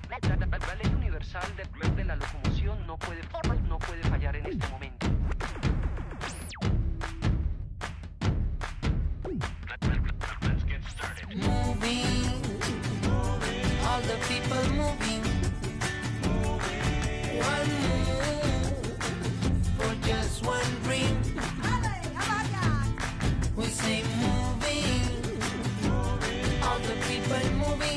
La ley universal de la locomoción no puede fallar en este momento. Moving, all the people moving. One move for just one dream. We say moving, all the people moving.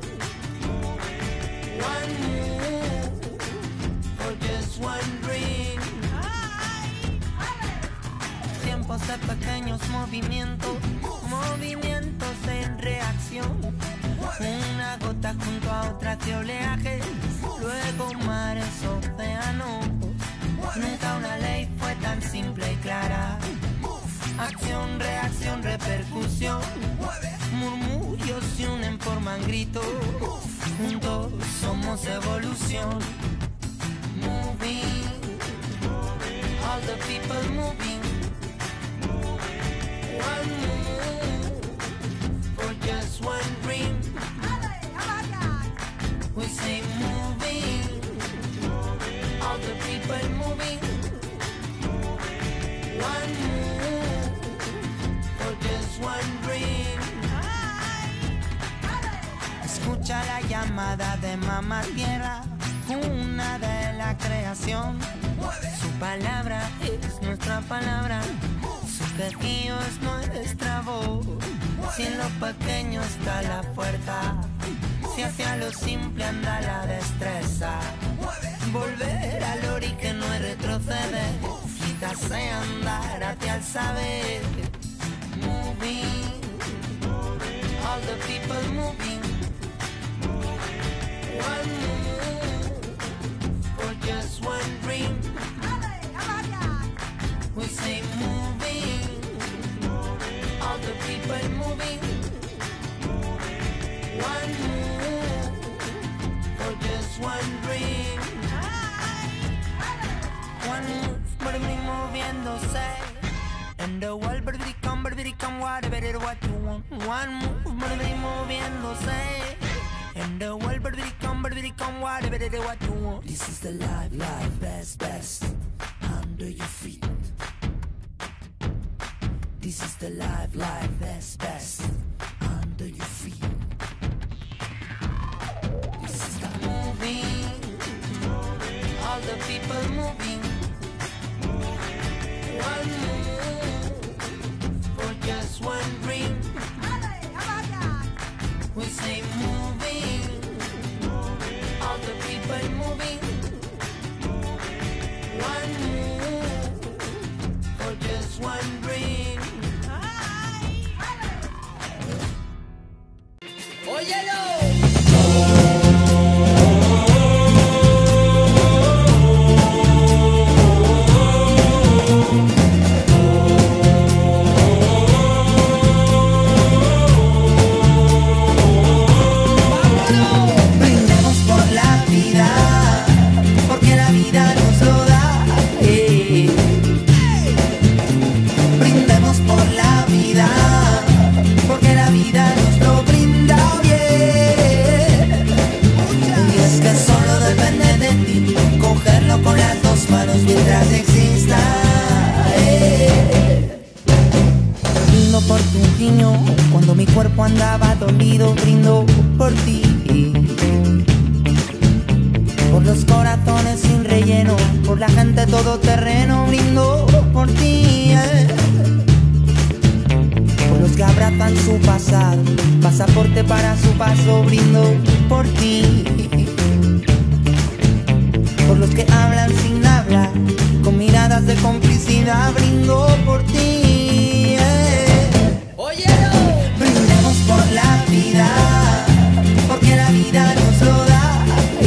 One move for just one dream. Tiempos de pequeños movimientos, movimientos en reacción. Una gota junto a otra de oleaje, luego mares, océanos. Nunca una ley fue tan simple y clara. Acción, reacción, repercusión. Murmullos se unen, forman gritos. Juntos somos evolución. Moving, all the people moving. One move for just one dream. We say moving, all the people moving. One move for just one dream. Escucha la llamada de Mamá Tierra, cuna de la creación. Su palabra es nuestra palabra. Su quejío es nuestra voz. Si en lo pequeño está la fuerza, si hacia lo simple anda la destreza. Volver al ori que no es retroceder, quítase andar hacia el saber. Moving, all the people moving. One move for just one dream. We say moving, all the people moving. One move for just one dream. One move, everybody moviéndose. And the world, everybody come, whatever what you want. One move, everybody moviéndose. And the world, everybody come, whatever what you want. This is the life, best, under your feet. This is the life, best, under your feet. This is the moving, all the people moving. One move for just one dream. We say moving, all the people moving. One move for just one dream. ¡Óyelo! Con las dos manos mientras exista. Brindo por tu guiño, cuando mi cuerpo andaba dolido, brindo por ti. Por los corazones sin relleno, por la gente todoterreno, brindo por ti. Por los que abrazan su pasado, pasaporte para su paso, brindo por ti. Por los que hablan sin hablar, con miradas de complicidad, brindo por ti. ¡Óyelo! Brindemos por la vida, porque la vida nos lo da.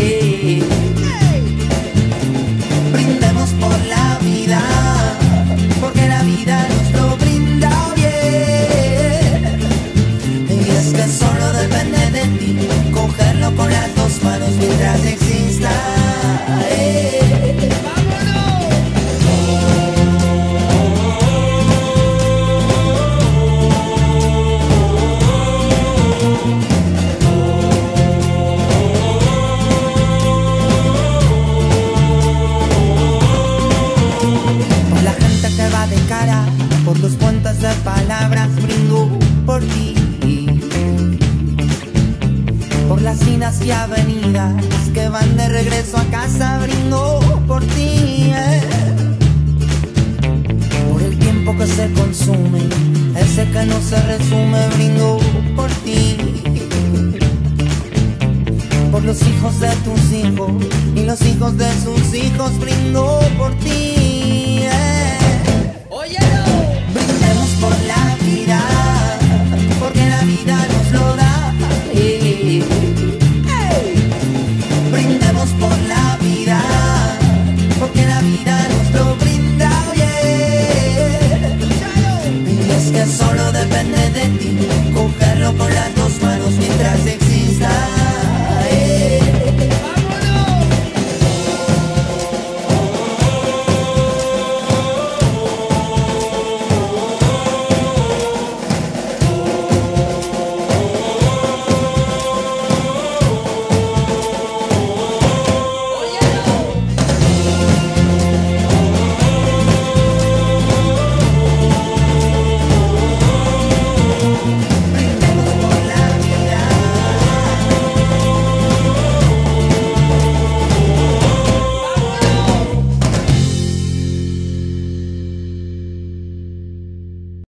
Brindemos por la vida, porque la vida nos lo brinda bien. Y es que solo depende de ti, cogerlo con las dos manos mientras exista. y avenidas que van de regreso a casa, brindo por ti, por el tiempo que se consume, ese que no se resume, brindo por ti, por los hijos de tus hijos y los hijos de sus hijos, brindo por ti, Óyelo. Brindemos por la vida, porque la vida nos lo da. Brindemos por la vida, porque la vida nos lo brinda, yeah. Y es que solo depende de ti cogerlo con las dos.